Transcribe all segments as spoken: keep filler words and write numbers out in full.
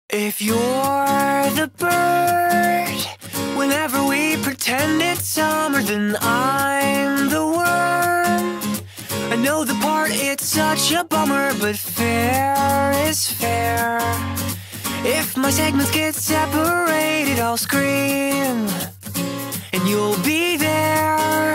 If you're the bird, whenever we pretend it's summer, then I'm the worm. I know the part, it's such a bummer, but fair is fair. If my segments get separated, I'll scream, and you'll be there.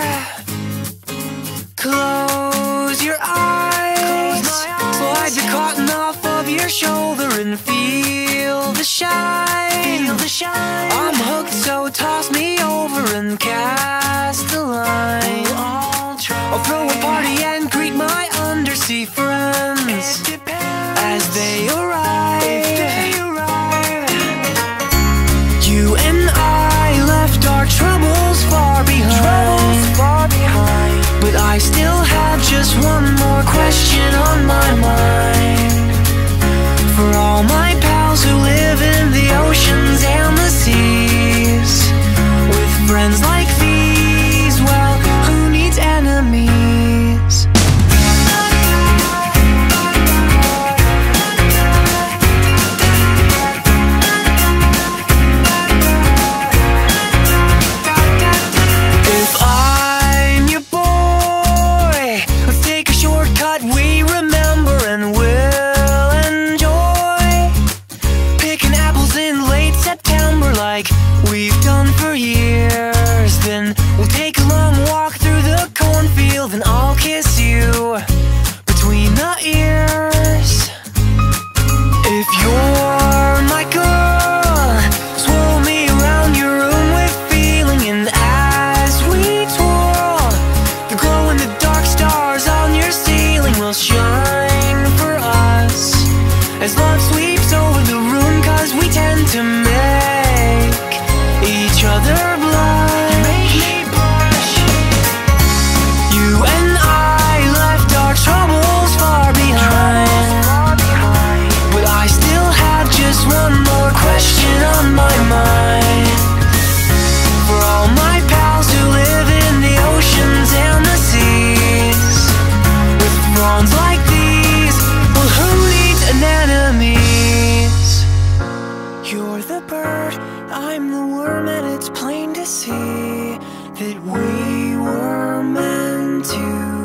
Close your eyes, slide the cotton off of your shoulder and feel the shine. I'm hooked, so toss me over and cast the line. I'll throw a party and greet my undersea friends as they arrive. You and I left our troubles far behind, but I still have just one more question on my mind. For all my pals who live in the oceans and the seas, with friends like these, well, who needs enemies? If I'm your boy, let's take a shortcut we remember and will enjoy. Picking apples in late September like we've done for years. Then we'll take a long walk through the cornfield and I'll kiss you between the ears. If you're my girl, swirl me around your room with feeling, and as we twirl, the glow in the dark stars on your ceiling will shine for us as love sweeps over the room, 'cause we tend to make each other blush. You make me blush. You and I left our troubles far behind, but I still have just one more question on my mind. For all my pals who live in the oceans and the seas, with fronds like these, well, who needs anemones? You're the bird, I'm the worm, and it's plain to see that we were meant to